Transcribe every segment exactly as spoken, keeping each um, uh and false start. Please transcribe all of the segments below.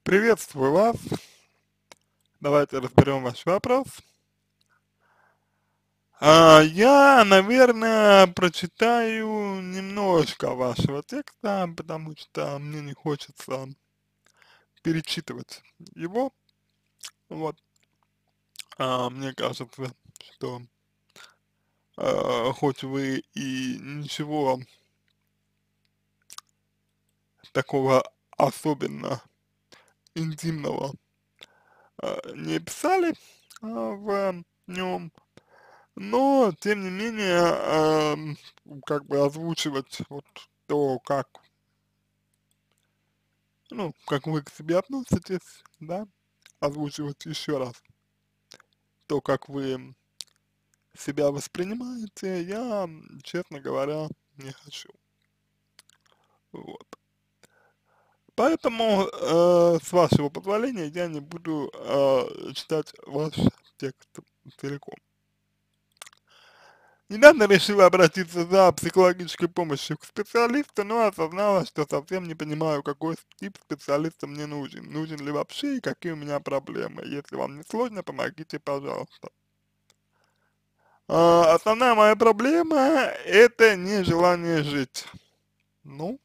Приветствую вас. Давайте разберем ваш вопрос. А, я, наверное, прочитаю немножко вашего текста, потому что мне не хочется перечитывать его. Вот. А, мне кажется, что а, хоть вы и ничего такого особенно интимного а, не писали а, в нем, но, тем не менее, ам, как бы озвучивать вот то, как, ну, как вы к себе относитесь, да, озвучивать еще раз то, как вы себя воспринимаете, я, м, честно говоря, не хочу. Вот. Поэтому, э, с вашего позволения, я не буду э, читать ваш текст целиком. Недавно решила обратиться за психологической помощью к специалисту, но осознала, что совсем не понимаю, какой тип специалиста мне нужен. Нужен ли вообще и какие у меня проблемы. Если вам не сложно, помогите, пожалуйста. А, основная моя проблема — это нежелание жить. Ну,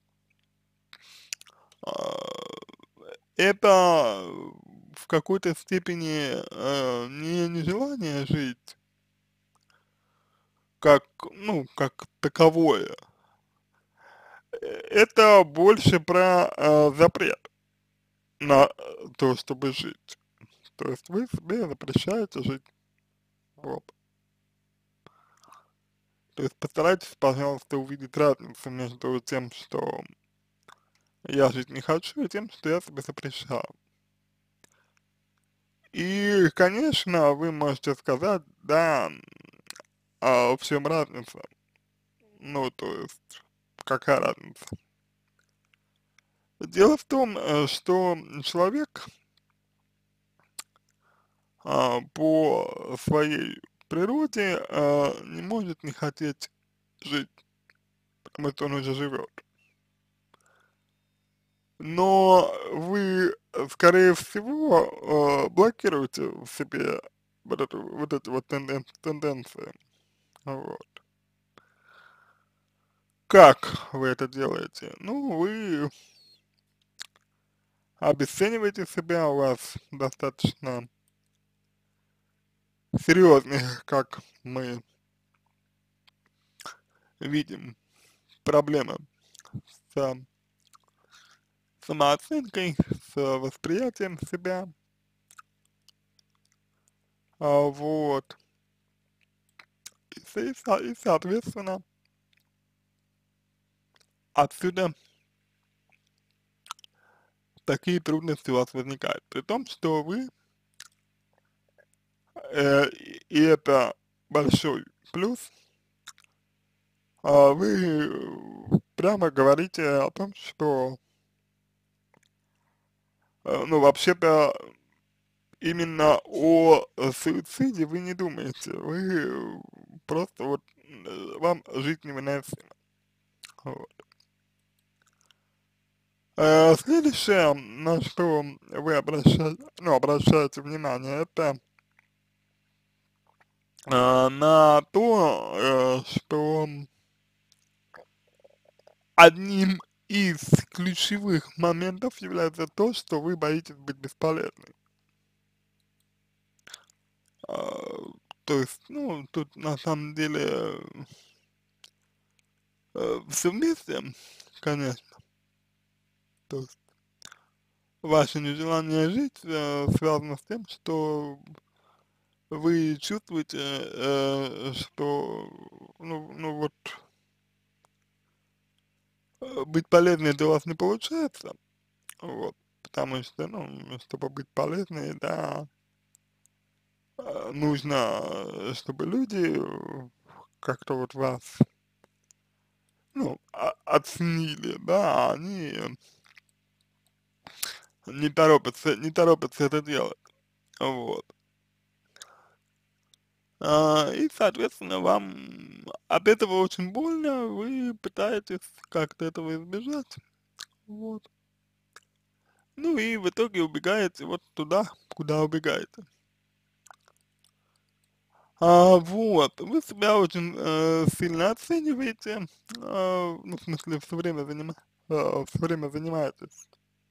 а, это в какой-то степени э, не нежелание жить, как, ну, как таковое. Э, Это больше про э, запрет на э, то, чтобы жить. То есть вы себе запрещаете жить. Вот. То есть постарайтесь, пожалуйста, увидеть разницу между тем, что я жить не хочу, и тем, что я себе запрещаю. И, конечно, вы можете сказать, да, а в чем разница? Ну, то есть, какая разница? Дело в том, э, что человек а, по своей природе а, не может не хотеть жить, потому что он уже живет. Но вы, э, скорее всего, э, блокируете в себе вот эту, вот эти вот тенден, тенденции. Вот. Как вы это делаете? Ну, вы обесцениваете себя, у вас достаточно серьезные, как мы видим, проблемы с самооценкой, с восприятием себя. А, вот. И, со- и со- и, соответственно, отсюда такие трудности у вас возникают. При том, что вы, э, и и это большой плюс, а, вы э, прямо говорите о том, что, э, ну, вообще-то, именно о э, суициде вы не думаете, вы э, просто вот, э, вам жить невыносимо. Вот. Э, следующее, на что вы обращаете, ну, обращаете внимание, это э, на то, э, что одним из ключевых моментов является то, что вы боитесь быть бесполезны. А, то есть, ну, тут на самом деле э, все вместе, конечно. То есть ваше нежелание жить э, связано с тем, что вы чувствуете, э, что, ну, ну вот, э, быть полезной для вас не получается, вот, потому что, ну, чтобы быть полезной, да, э, нужно, э, чтобы люди э, как-то вот вас, ну, о- оценили, да, а они не торопятся, не торопятся это делать, вот. А, и, соответственно, вам от этого очень больно, вы пытаетесь как-то этого избежать, вот. Ну и в итоге убегаете вот туда, куда убегаете. А, вот, вы себя очень э, сильно оцениваете, а, ну, в смысле, все время занима, все время занимаетесь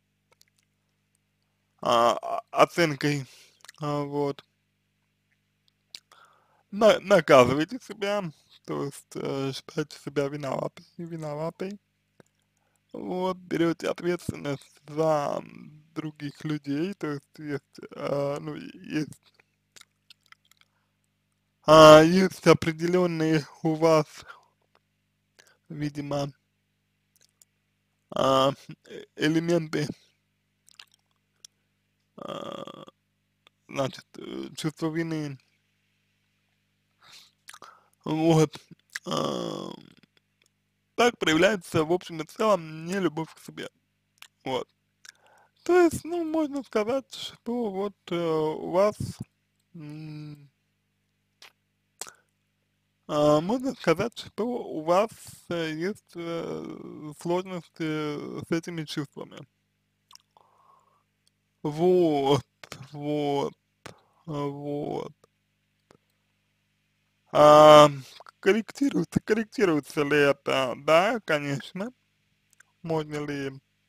а, а, оценкой, а, вот, на, наказываете себя, то есть э, считаете себя виноватой, виноватой, вот, берете ответственность за других людей, то есть есть, а, ну, есть, а, есть определенные у вас, видимо, а, э- элементы, а, значит, э, чувство вины, вот, а, так проявляется в общем и целом не любовь к себе, вот. То есть, ну, можно сказать, что вот э, у вас, м, а, можно сказать, что у вас э, есть э, сложности с этими чувствами. Вот, вот, вот. А, корректируется, корректируется ли это? Да, конечно. Можно ли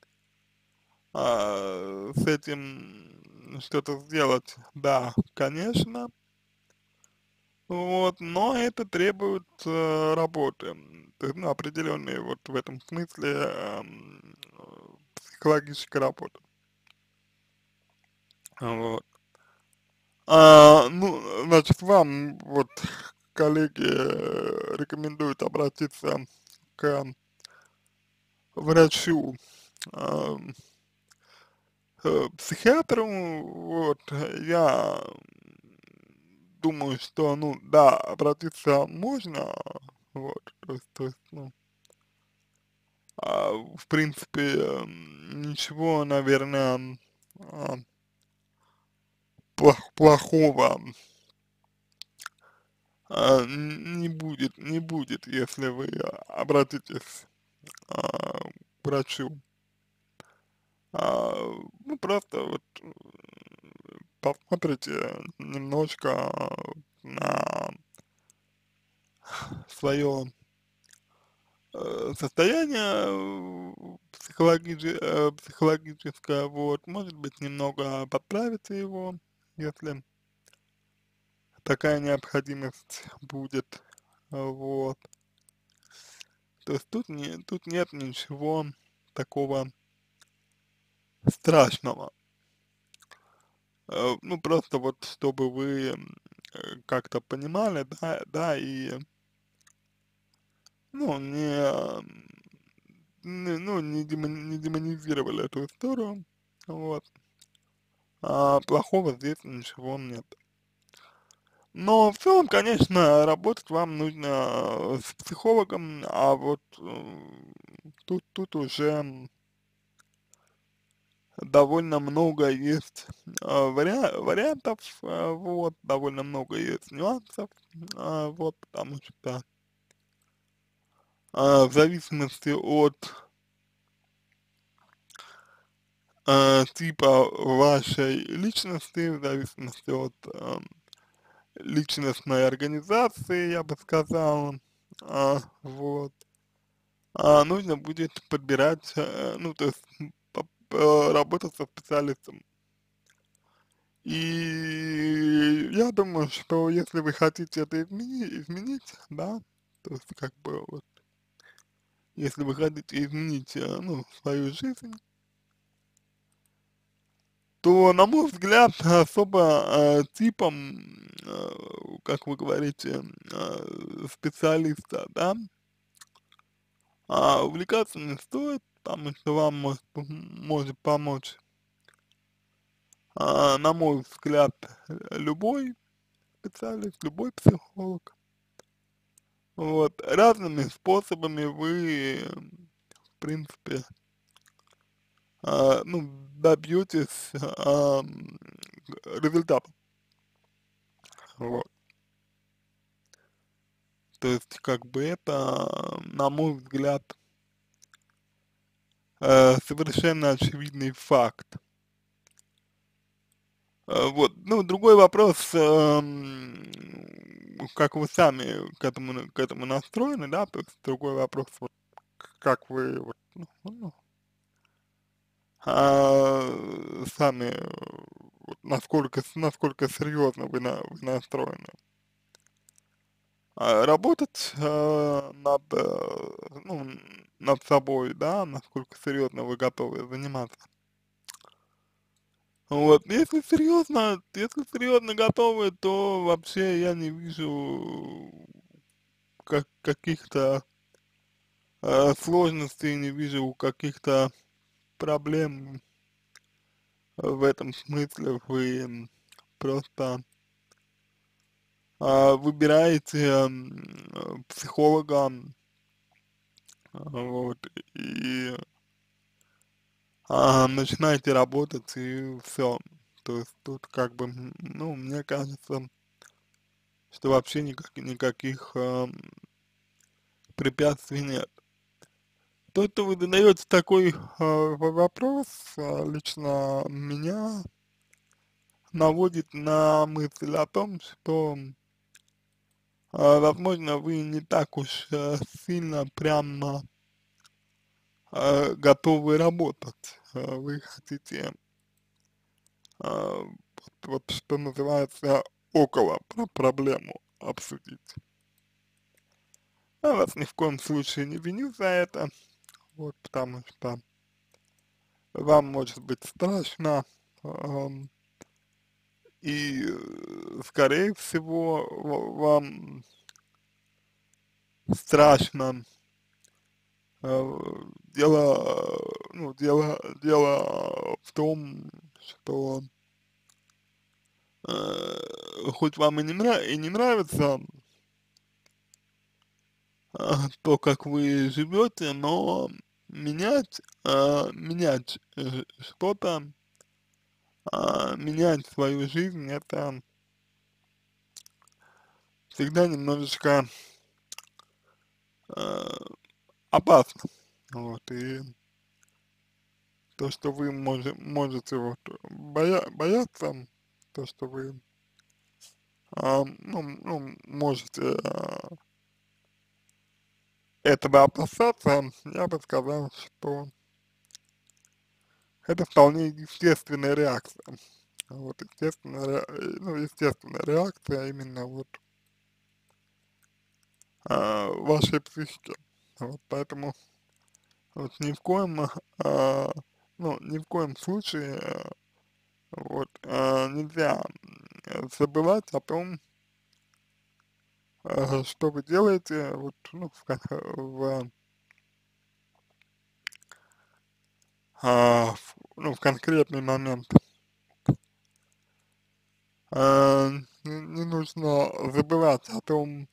а, с этим что-то сделать? Да, конечно. Вот, но это требует э, работы, м, то есть, ну, определенной вот в этом смысле эм, э, психологической работы. Вот. А, ну, значит, вам вот коллеги э, рекомендуют обратиться к врачу, ам, э, психиатру, вот, я думаю, что, ну, да, обратиться можно, вот, то есть, то есть, ну, а, в принципе, м, ничего, наверное, а, плох- плохого а, н- не будет, не будет, если вы а, обратитесь а, к врачу. А, ну, просто вот м, посмотрите немножко на свое э, состояние э, психологиче- э, психологическое, вот, может быть, немного подправите его, если такая необходимость будет, а, вот. То есть тут не, тут нет ничего такого страшного. Э, ну, просто вот, чтобы вы м, э, как-то понимали, да, да, и, ну, не, м, не- ну, не, демон- не демонизировали эту историю, вот. А плохого здесь ничего нет. Но в целом, конечно, работать вам нужно э, с психологом, а вот э, тут, тут уже довольно много есть э, вариа вариантов, э, вот, довольно много есть нюансов, э, вот, потому что э, в зависимости от э, типа вашей личности, в зависимости от э, личностной организации, я бы сказал, а, вот, а, нужно будет подбирать, э, ну, то есть м, поп- э, работать со специалистом. И я думаю, что если вы хотите это измени изменить, да, то есть как бы вот, если вы хотите изменить, э, ну, свою жизнь, то, на мой взгляд, особо э, типом, э, как вы говорите, э, специалиста, да, а увлекаться не стоит, потому что вам может, пом- может помочь, а, на мой взгляд, э, любой специалист, любой психолог. Вот, разными способами вы, м, в принципе, а, ну, добьетесь, ам, результата. Вот. То есть, как бы это, на мой взгляд, э, совершенно очевидный факт. А, вот, ну, другой вопрос, эм, как вы сами к этому, на- к этому настроены, да, то есть другой вопрос, вот, к- как вы, вот, ну, ну, а, сами, э, вот, насколько, с- насколько серьезно вы, на, вы настроены. А, работать э, над, э, ну, н- над собой, да, насколько серьезно вы готовы заниматься. Вот, если серьезно, если серьезно готовы, то вообще я не вижу как каких-то э, сложностей, не вижу каких-то проблем в этом смысле. Вы м, просто а, выбираете м, э, психолога, а, вот, и а, начинаете работать, и все. То есть тут как бы, м, ну, мне кажется, что вообще никак, никаких ам, препятствий нет. То, что вы задаете такой а, в- вопрос, а, лично меня наводит на мысль о том, что, а, возможно, вы не так уж а, сильно прямо а, готовы работать. А, Вы хотите, а, вот, вот что называется, около про проблему обсудить. Я вас ни в коем случае не виню за это, вот, потому что вам может быть страшно, ам, и, э, скорее всего, ва- вам страшно. Э, дело, ну, дело, дело в том, что э, хоть вам и не, нрав- и не нравится а, то, как вы живете, но менять, а, менять э, что-то, а, менять свою жизнь, это всегда немножечко э, опасно. Вот, и то, что вы може, можете вот боя, бояться, то, что вы а, ну, ну, можете а, этого опасаться, я бы сказал, что это вполне естественная реакция. Вот, естественная, ре- э, ну, естественная реакция именно вот а, вашей психики. Вот, поэтому вот ни в коем, а, ну, ни в коем случае а, вот а, нельзя м, забывать о том, а, что вы делаете вот, ну, в, кон- в, а, в, ну, в конкретный момент. А, не, не нужно забывать о том,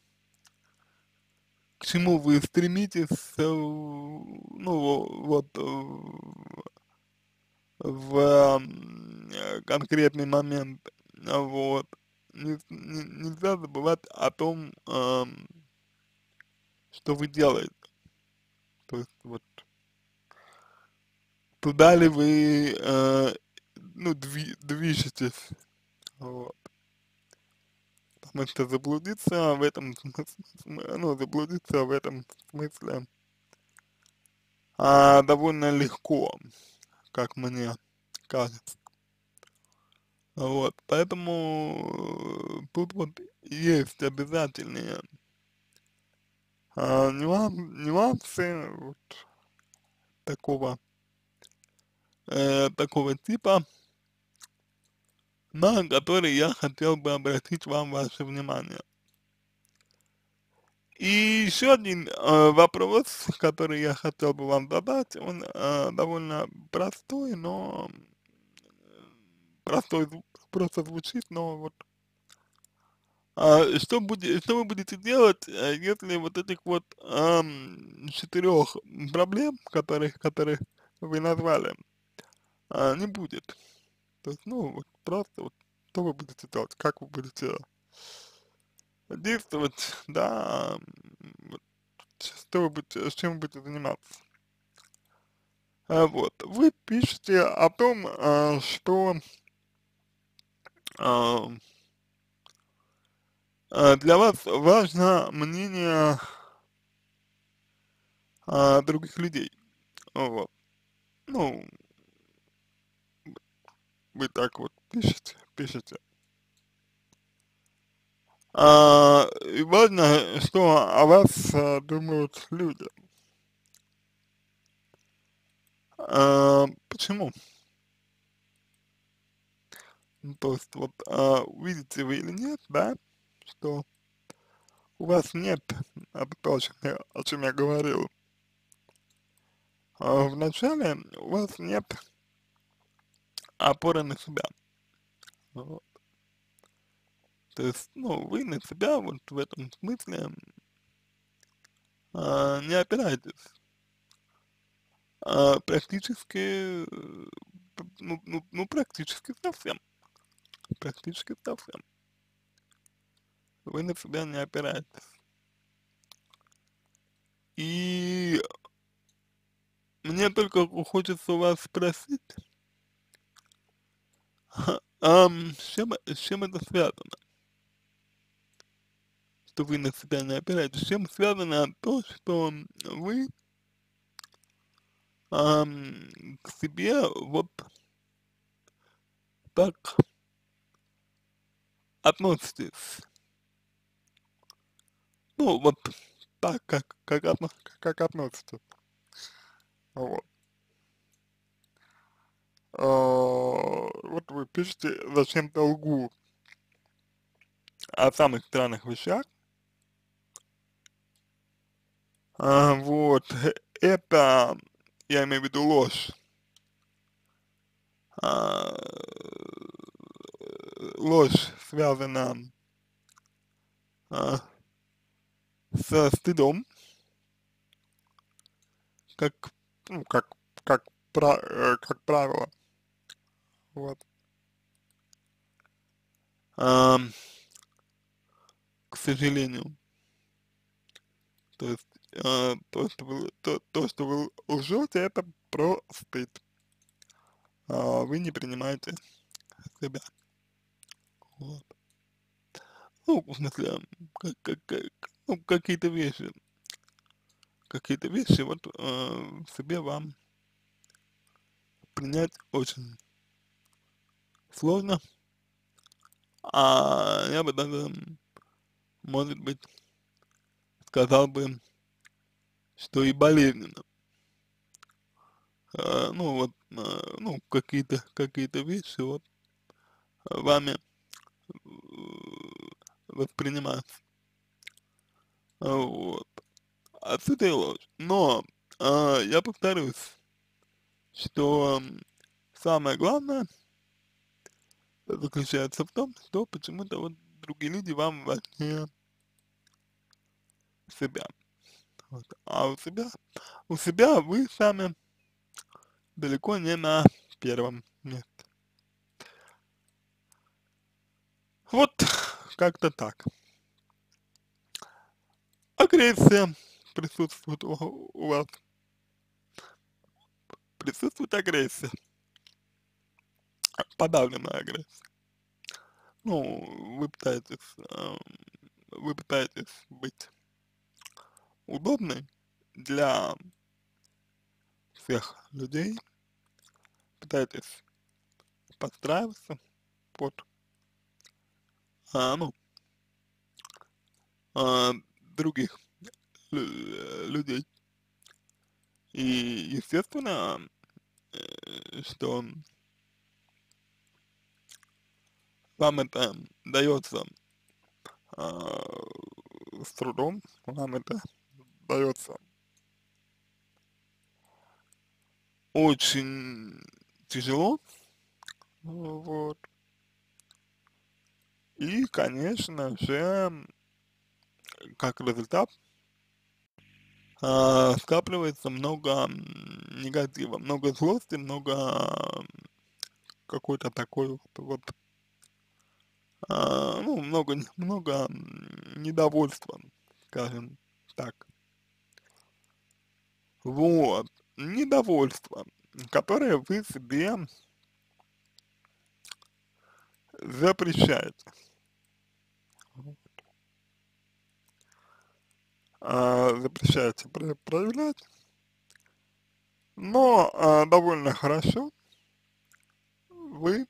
к чему вы стремитесь, э, ну, вот, э, в м, э, конкретный момент, а, вот. Не, не- нельзя забывать о том, ам, что вы делаете. То есть вот туда ли вы, э, ну, дви, движетесь, вот. Потому что заблудиться в этом смысле, ну, заблудиться в этом смысле а, довольно легко, как мне кажется. Вот, поэтому э, тут вот есть обязательные а, нюан, нюансы вот такого, э, такого типа, на которые я хотел бы обратить вам ваше внимание. И еще один э, вопрос, который я хотел бы вам задать, он э, довольно простой, но простой зву- просто звучит, но вот а, что будет, что вы будете делать, э, если вот этих вот ам, четырех проблем, которых, которых вы назвали, а, не будет? То есть, ну, вот просто вот, что вы будете делать, как вы будете действовать, да, м, вот, что вы будете, с чем вы будете заниматься. А, вот, вы пишете о том, а, что а, а, для вас важно мнение а, других людей, вот. Ну, вы так вот пишете, пишете. А, и важно, что о вас а, думают люди. А, почему? Ну, то есть вот а, видите вы или нет, да, что у вас нет, это то, о чем я, о чем я говорил, а, в начале у вас нет опоры на себя. Вот. То есть, ну, вы на себя вот в этом смысле а, не опираетесь. А, практически, э, п- ну, ну, ну, практически совсем, практически совсем. Вы на себя не опираетесь. И мне только хочется у вас спросить, ам, с чем, с чем это связано, что вы на себя не опираетесь? С чем связано то, что вы ам, к себе вот так относитесь? Ну, вот так, как, как, отно, как относитесь. Вот. А, вот вы пишете зачем-то лгу о самых странных вещах. А, вот. Это, я имею в виду ложь. А, ложь связана а, со стыдом, как, ну, как, как, пра- э, как правило. Вот. Ам, к сожалению. То есть, а, то, что вы, то, то, что вы лжете, это про стыд. А, вы не принимаете себя. Вот. Ну, в смысле, как, как, как, ну, какие-то вещи, какие-то вещи вот э, в себе вам принять очень сложно, а я бы даже, может быть, сказал бы, что и болезненно. Э, ну, вот, э, ну, какие-то, какие-то вещи вот вами э, восприниматься. Вот. Отсюда и ложь. Но э, я повторюсь, что м, самое главное заключается в том, что почему-то вот другие люди вам важнее себя. Вот. А у себя, у себя вы сами далеко не на первом месте. Вот как-то так. Агрессия присутствует у, у вас. Присутствует агрессия. Подавленная агрессия. Ну, вы пытаетесь, эм, вы пытаетесь быть удобной для всех людей, пытаетесь подстраиваться под, а, ну, а, других лю- людей. И естественно, э, что вам это дается а, с трудом, вам это дается очень тяжело, вот. И, конечно же, как результат, а, скапливается много м, негатива, много злости, много м, какой-то такой вот, вот а, ну, много, не- много м, недовольства, скажем так. Вот. Недовольство, которое вы себе запрещается, а, запрещается про проявлять, но а, довольно хорошо вы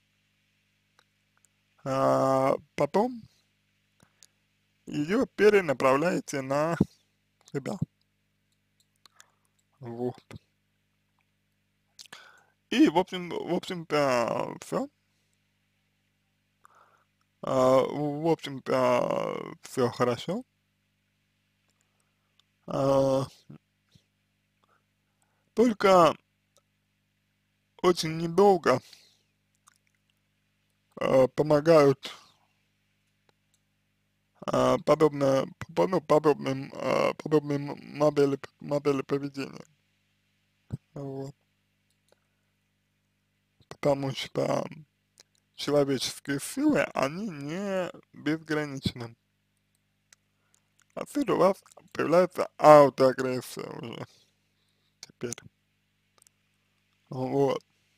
а, потом ее перенаправляете на себя. Вот. И, в общем, в общем-то, все. В общем-то, все хорошо. А, Только очень недолго а, помогают а, подобное, по- ну, подобным, а, подобные м- модели, п- модели поведения. Вот. Потому что человеческие силы, они не безграничны. Отсюда у вас появляется аутоагрессия уже теперь. Вот.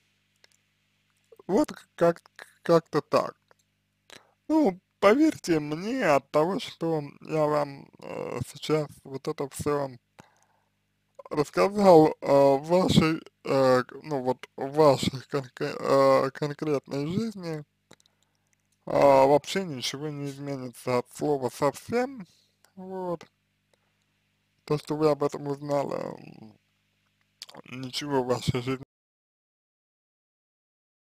Вот как, как-то так. Ну, поверьте мне, от того, что я вам э, сейчас вот это все рассказал, э, в вашей, э, ну вот, в вашей конкре- э, конкретной жизни, а, вообще ничего не изменится от слова совсем. Вот. То, что вы об этом узнали, м, ничего в вашей жизни